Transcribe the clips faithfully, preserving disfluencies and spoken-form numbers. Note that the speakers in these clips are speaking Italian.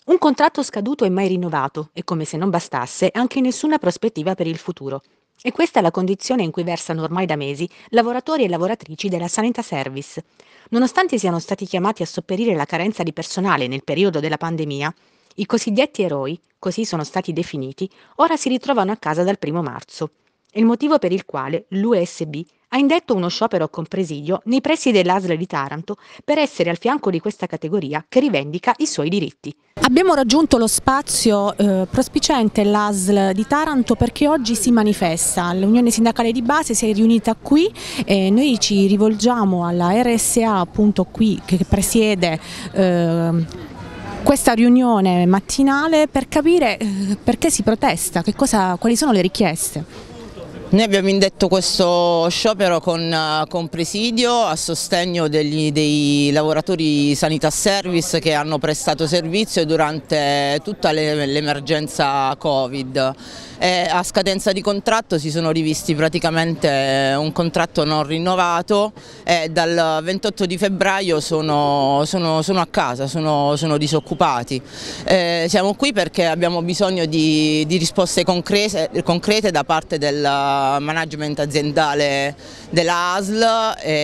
Un contratto scaduto e mai rinnovato e, come se non bastasse, anche nessuna prospettiva per il futuro. E questa è la condizione in cui versano ormai da mesi lavoratori e lavoratrici della Sanità Service. Nonostante siano stati chiamati a sopperire la carenza di personale nel periodo della pandemia, i cosiddetti eroi, così sono stati definiti, ora si ritrovano a casa dal primo marzo. È il motivo per il quale l'U S B ha indetto uno sciopero con presidio nei pressi dell'A S L di Taranto per essere al fianco di questa categoria che rivendica i suoi diritti. Abbiamo raggiunto lo spazio eh, prospiciente l'A S L di Taranto perché oggi si manifesta. L'Unione Sindacale di Base si è riunita qui e noi ci rivolgiamo alla R S A appunto qui che presiede eh, questa riunione mattinale per capire eh, perché si protesta, che cosa, quali sono le richieste. Noi abbiamo indetto questo sciopero con, con presidio a sostegno degli, dei lavoratori Sanità Service che hanno prestato servizio durante tutta l'emergenza Covid. E a scadenza di contratto si sono rivisti praticamente un contratto non rinnovato e dal ventotto di febbraio sono, sono, sono a casa, sono, sono disoccupati. Eh, siamo qui perché abbiamo bisogno di, di risposte concrete, concrete da parte del management aziendale della A S L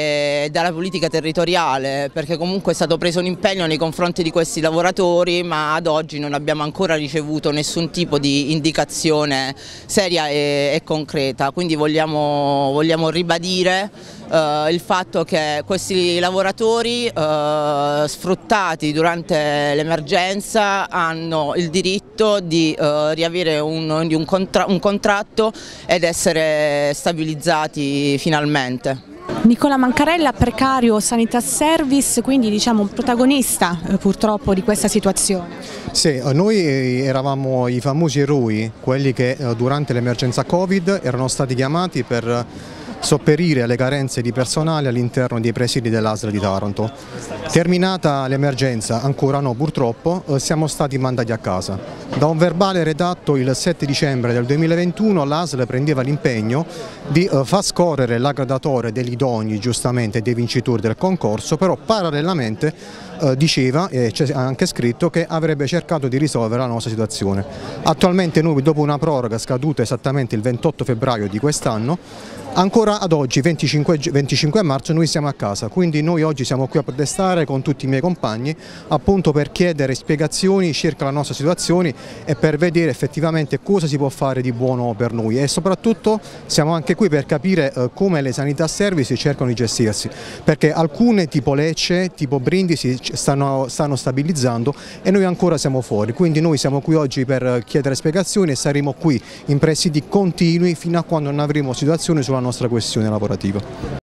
e dalla politica territoriale, perché comunque è stato preso un impegno nei confronti di questi lavoratori, ma ad oggi non abbiamo ancora ricevuto nessun tipo di indicazione seria e, e concreta. Quindi vogliamo, vogliamo ribadire eh, il fatto che questi lavoratori eh, sfruttati durante l'emergenza hanno il diritto di eh, riavere un, di un, contra un contratto ed essere stabilizzati finalmente. Nicola Mancarella, precario Sanità Service, quindi diciamo un protagonista eh, purtroppo di questa situazione. Sì, noi eravamo i famosi eroi, quelli che eh, durante l'emergenza Covid erano stati chiamati per sopperire alle carenze di personale all'interno dei presidi dell'A S L di Taranto. Terminata l'emergenza, ancora no purtroppo, eh, siamo stati mandati a casa. Da un verbale redatto il sette dicembre del duemilaventuno l'A S L prendeva l'impegno di eh, far scorrere la graduatoria degli idonei, giustamente dei vincitori del concorso, però parallelamente eh, diceva, e c'è anche scritto, che avrebbe cercato di risolvere la nostra situazione. Attualmente noi, dopo una proroga scaduta esattamente il ventotto febbraio di quest'anno, ancora ad oggi, venticinque marzo, noi siamo a casa, quindi noi oggi siamo qui a protestare con tutti i miei compagni appunto per chiedere spiegazioni circa la nostra situazione e per vedere effettivamente cosa si può fare di buono per noi, e soprattutto siamo anche qui per capire eh, come le sanità service cercano di gestirsi, perché alcune tipo Lecce, tipo Brindisi stanno, stanno stabilizzando e noi ancora siamo fuori, quindi noi siamo qui oggi per chiedere spiegazioni e saremo qui in presidi continui fino a quando non avremo situazioni sulla nostra questione lavorativa.